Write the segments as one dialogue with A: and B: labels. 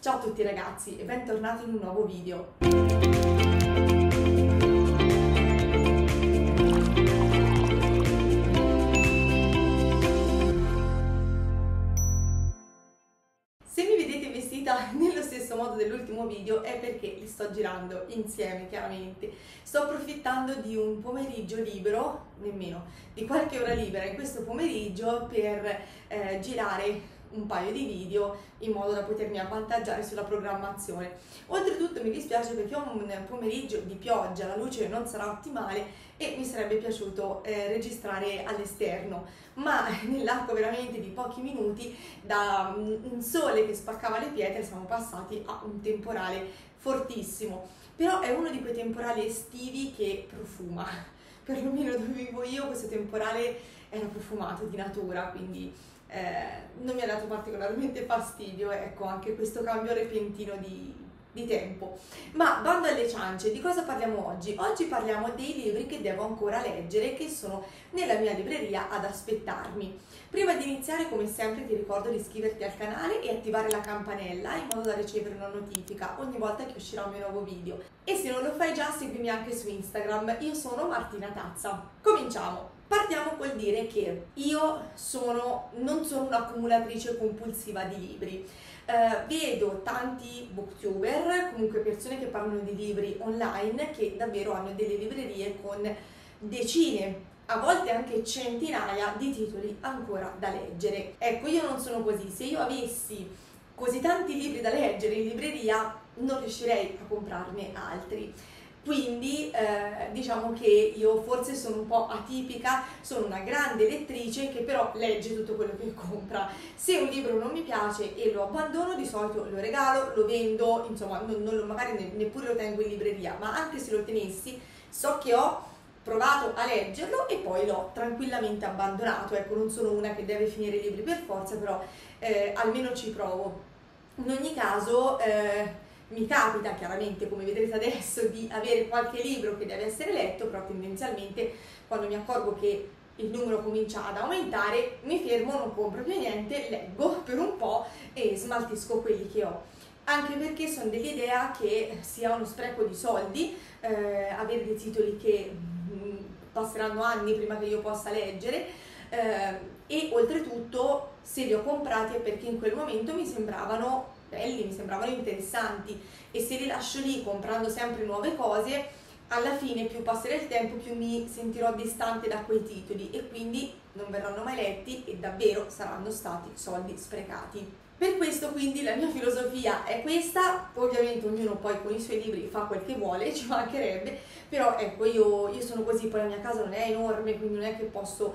A: Ciao a tutti ragazzi e bentornati in un nuovo video. Se mi vedete vestita nello stesso modo dell'ultimo video è perché li sto girando insieme, chiaramente. Sto approfittando di un pomeriggio libero, nemmeno, di qualche ora libera in questo pomeriggio per girare un paio di video in modo da potermi avvantaggiare sulla programmazione. Oltretutto mi dispiace perché ho un pomeriggio di pioggia, la luce non sarà ottimale e mi sarebbe piaciuto registrare all'esterno, ma nell'arco veramente di pochi minuti da un sole che spaccava le pietre siamo passati a un temporale fortissimo. Però è uno di quei temporali estivi che profuma, perlomeno dove vivo io questo temporale era profumato di natura, quindi non mi ha dato particolarmente fastidio, ecco, anche questo cambio repentino di tempo. Ma bando alle ciance, di cosa parliamo oggi? Oggi parliamo dei libri che devo ancora leggere, che sono nella mia libreria ad aspettarmi. Prima di iniziare, come sempre, ti ricordo di iscriverti al canale e attivare la campanella in modo da ricevere una notifica ogni volta che uscirà un mio nuovo video. E se non lo fai già, seguimi anche su Instagram, io sono Martina Tazza. Cominciamo! Partiamo col dire che io non sono un'accumulatrice compulsiva di libri. Vedo tanti booktuber, comunque persone che parlano di libri online, che davvero hanno delle librerie con decine, a volte anche centinaia di titoli ancora da leggere. Ecco, io non sono così. Se io avessi così tanti libri da leggere in libreria, non riuscirei a comprarne altri. Quindi diciamo che io forse sono un po' atipica, sono una grande lettrice che però legge tutto quello che compra. Se un libro non mi piace e lo abbandono, di solito lo regalo, lo vendo, insomma magari neppure lo tengo in libreria, ma anche se lo tenessi so che ho provato a leggerlo e poi l'ho tranquillamente abbandonato. Ecco, non sono una che deve finire i libri per forza, però almeno ci provo. In ogni caso mi capita chiaramente, come vedrete adesso, di avere qualche libro che deve essere letto, però tendenzialmente quando mi accorgo che il numero comincia ad aumentare mi fermo, non compro più niente, leggo per un po' e smaltisco quelli che ho. Anche perché sono dell'idea che sia uno spreco di soldi avere dei titoli che passeranno anni prima che io possa leggere, e oltretutto se li ho comprati è perché in quel momento mi sembravano belli, mi sembravano interessanti, e se li lascio lì comprando sempre nuove cose, alla fine più passerà il tempo più mi sentirò distante da quei titoli e quindi non verranno mai letti e davvero saranno stati soldi sprecati. Per questo quindi la mia filosofia è questa. Ovviamente ognuno poi con i suoi libri fa quel che vuole, ci mancherebbe, però ecco, io sono così, poi la mia casa non è enorme, quindi non è che posso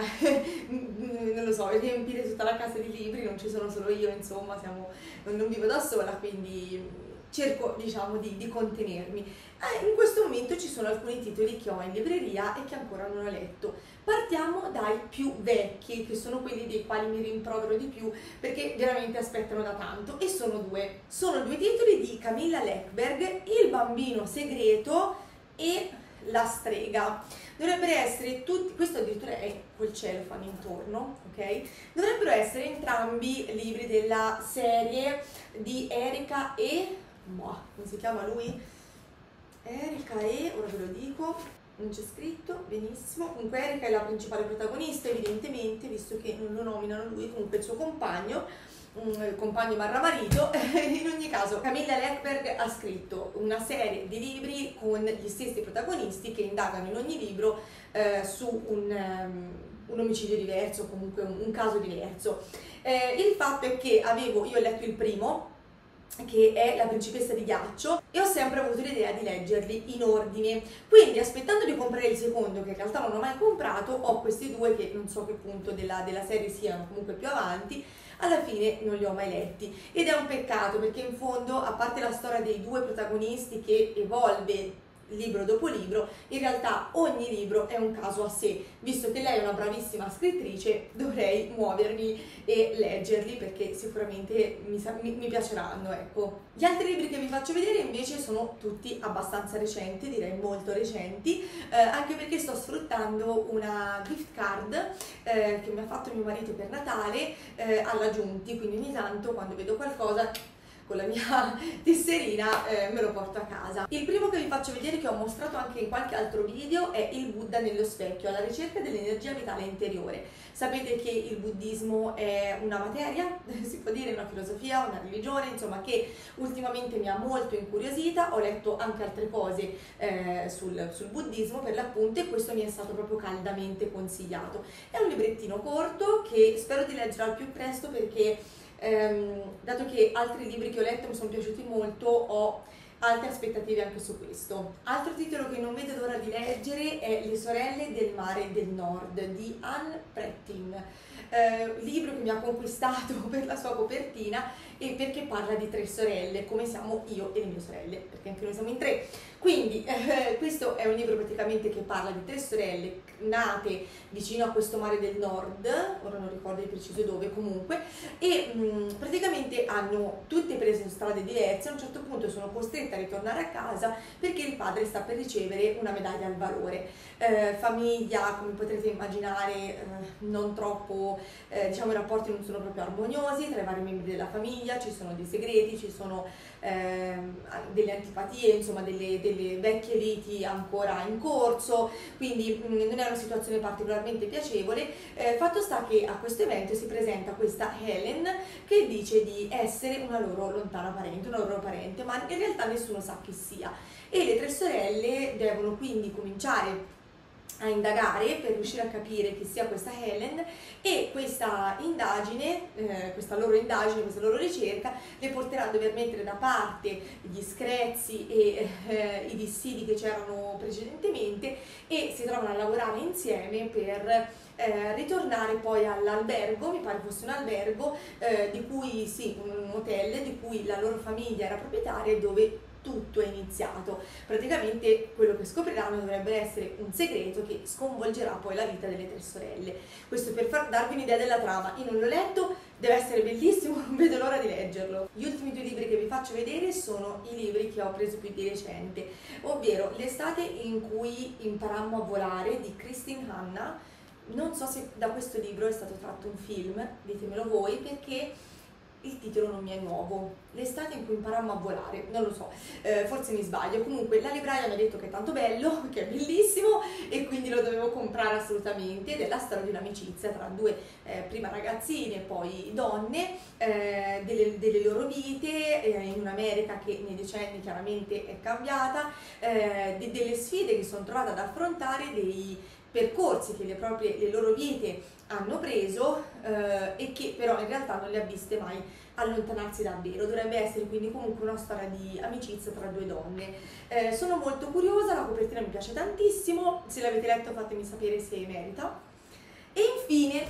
A: non lo so, riempire tutta la casa di libri, non ci sono solo io, insomma, non vivo da sola, quindi cerco, diciamo, di contenermi. In questo momento ci sono alcuni titoli che ho in libreria e che ancora non ho letto. Partiamo dai più vecchi, che sono quelli dei quali mi rimprovero di più, perché veramente aspettano da tanto, e sono due. Sono due titoli di Camilla Läckberg, Il bambino segreto e La strega. Dovrebbero essere tutti, questo addirittura è col cellophane intorno, ok? Dovrebbero essere entrambi libri della serie di Erika e... come si chiama lui? Erika e... ora ve lo dico, non c'è scritto, benissimo. Comunque Erika è la principale protagonista, evidentemente, visto che non lo nominano lui, comunque il suo compagno barra marito. In ogni caso Camilla Läckberg ha scritto una serie di libri con gli stessi protagonisti che indagano in ogni libro su un omicidio diverso, comunque un caso diverso. Il fatto è che io ho letto il primo, che è La principessa di ghiaccio, e ho sempre avuto l'idea di leggerli in ordine, quindi aspettando di comprare il secondo, che in realtà non ho mai comprato, ho questi due che non so che punto della serie siano, comunque più avanti. Alla fine non li ho mai letti ed è un peccato, perché in fondo, a parte la storia dei due protagonisti che evolve libro dopo libro, in realtà ogni libro è un caso a sé. Visto che lei è una bravissima scrittrice, dovrei muovermi e leggerli, perché sicuramente mi piaceranno, ecco. Gli altri libri che vi faccio vedere invece sono tutti abbastanza recenti, direi molto recenti, anche perché sto sfruttando una gift card che mi ha fatto mio marito per Natale alla Giunti, quindi ogni tanto quando vedo qualcosa con la mia tesserina me lo porto a casa. Il primo che vi faccio vedere, che ho mostrato anche in qualche altro video, è il Buddha nello specchio, alla ricerca dell'energia vitale interiore. Sapete che il buddismo è una materia, si può dire, una filosofia, una religione, insomma, che ultimamente mi ha molto incuriosita. Ho letto anche altre cose sul buddismo per l'appunto, e questo mi è stato proprio caldamente consigliato. È un librettino corto che spero di leggere al più presto, perché dato che altri libri che ho letto mi sono piaciuti molto, ho alte aspettative anche su questo. Altro titolo che non vedo l'ora di leggere è Le sorelle del mare del nord di Ann Prettin, libro che mi ha conquistato per la sua copertina e perché parla di 3 sorelle, come siamo io e le mie sorelle, perché anche noi siamo in 3. Quindi questo è un libro praticamente che parla di 3 sorelle nate vicino a questo mare del nord, ora non ricordo di preciso dove, comunque, e praticamente hanno tutte preso strade diverse. A un certo punto sono costrette a ritornare a casa perché il padre sta per ricevere una medaglia al valore. Famiglia, come potrete immaginare, non troppo, diciamo, i rapporti non sono proprio armoniosi tra i vari membri della famiglia, ci sono dei segreti, ci sono delle antipatie, insomma delle vecchie liti ancora in corso, quindi non è una situazione particolarmente piacevole. Fatto sta che a questo evento si presenta questa Helen che dice di essere una loro lontana parente, una loro parente, ma in realtà nessuno sa chi sia, e le 3 sorelle devono quindi cominciare a indagare per riuscire a capire chi sia questa Helen, e questa indagine, questa loro ricerca le porterà a dover mettere da parte gli screzi e i dissidi che c'erano precedentemente, e si trovano a lavorare insieme per ritornare poi all'albergo, mi pare fosse un albergo, di cui sì, un hotel di cui la loro famiglia era proprietaria e dove tutto è iniziato. Praticamente quello che scopriranno dovrebbe essere un segreto che sconvolgerà poi la vita delle 3 sorelle. Questo per darvi un'idea della trama. Io non l'ho letto, deve essere bellissimo, non vedo l'ora di leggerlo. Gli ultimi 2 libri che vi faccio vedere sono i libri che ho preso più di recente, ovvero L'estate in cui imparammo a volare di Kristin Hanna. Non so se da questo libro è stato tratto un film, ditemelo voi, perché il titolo non mi è nuovo. L'estate in cui imparammo a volare, non lo so, forse mi sbaglio. Comunque la libraia mi ha detto che è tanto bello, che è bellissimo, e quindi lo dovevo comprare assolutamente. Ed è la storia di un'amicizia tra 2 prima ragazzine, poi donne, delle loro vite in un'America che nei decenni chiaramente è cambiata, delle sfide che sono trovate ad affrontare, dei percorsi che le loro vite hanno preso e che però in realtà non le ha viste mai allontanarsi davvero. Dovrebbe essere quindi comunque una storia di amicizia tra 2 donne. Sono molto curiosa, la copertina mi piace tantissimo, se l'avete letto fatemi sapere se merita. E infine,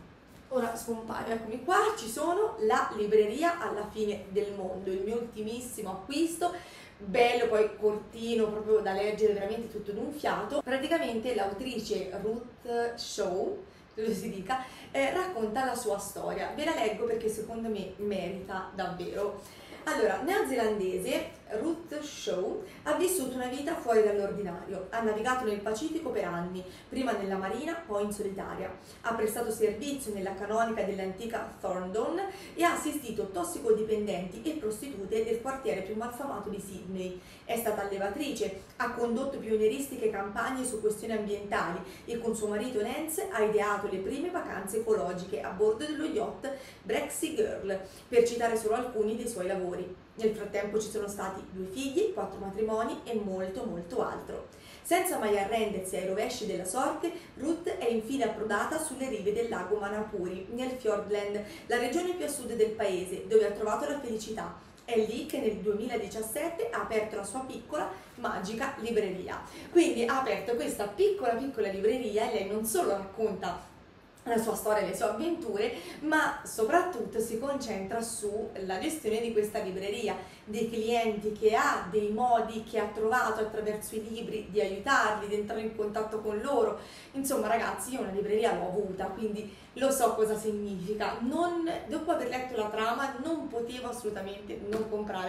A: ora scompaio, eccomi qua, ci sono, La libreria alla fine del mondo, il mio ultimissimo acquisto. Bello, poi cortino, proprio da leggere veramente tutto d'un fiato. Praticamente l'autrice Ruth Shaw, credo si dica, racconta la sua storia. Ve la leggo perché secondo me merita davvero. Allora, neozelandese Ruth Shaw ha vissuto una vita fuori dall'ordinario, ha navigato nel Pacifico per anni, prima nella marina, poi in solitaria, ha prestato servizio nella canonica dell'antica Thorndon e ha assistito tossicodipendenti e prostitute del quartiere più malfamato di Sydney. È stata allevatrice, ha condotto pionieristiche campagne su questioni ambientali e con suo marito Lance ha ideato le prime vacanze ecologiche a bordo dello yacht Brexit Girl, per citare solo alcuni dei suoi lavori. Nel frattempo ci sono stati 2 figli, 4 matrimoni e molto molto altro. Senza mai arrendersi ai rovesci della sorte, Ruth è infine approdata sulle rive del lago Manapuri, nel Fiordland, la regione più a sud del paese, dove ha trovato la felicità. È lì che nel 2017 ha aperto la sua piccola, magica libreria. Quindi ha aperto questa piccola libreria e lei non solo racconta la sua storia e le sue avventure, ma soprattutto si concentra sulla gestione di questa libreria, dei clienti che ha, dei modi che ha trovato attraverso i libri di aiutarli, di entrare in contatto con loro. Insomma ragazzi, io una libreria l'ho avuta, quindi lo so cosa significa. Dopo aver letto la trama non potevo assolutamente non comprare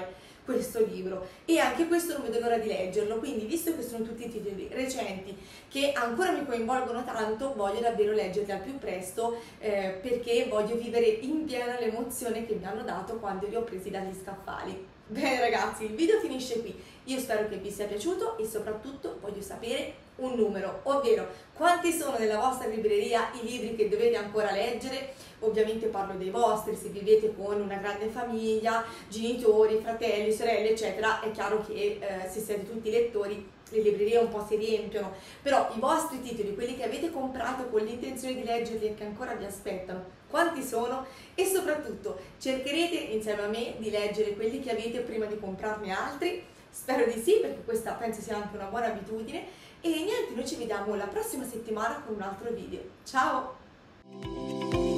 A: questo libro, e anche questo non vedo l'ora di leggerlo. Quindi, visto che sono tutti titoli recenti che ancora mi coinvolgono tanto, voglio davvero leggerli al più presto, perché voglio vivere in pieno l'emozione che mi hanno dato quando li ho presi dagli scaffali. Bene ragazzi, il video finisce qui. Io spero che vi sia piaciuto e soprattutto voglio sapere un numero, ovvero quanti sono nella vostra libreria i libri che dovete ancora leggere. Ovviamente parlo dei vostri, se vivete con una grande famiglia, genitori, fratelli, sorelle, eccetera. È chiaro che se siete tutti lettori le librerie un po' si riempiono, però i vostri titoli, quelli che avete comprato con l'intenzione di leggerli e che ancora vi aspettano, quanti sono? E soprattutto cercherete insieme a me di leggere quelli che avete prima di comprarne altri? Spero di sì, perché questa penso sia anche una buona abitudine. E niente, noi ci vediamo la prossima settimana con un altro video. Ciao!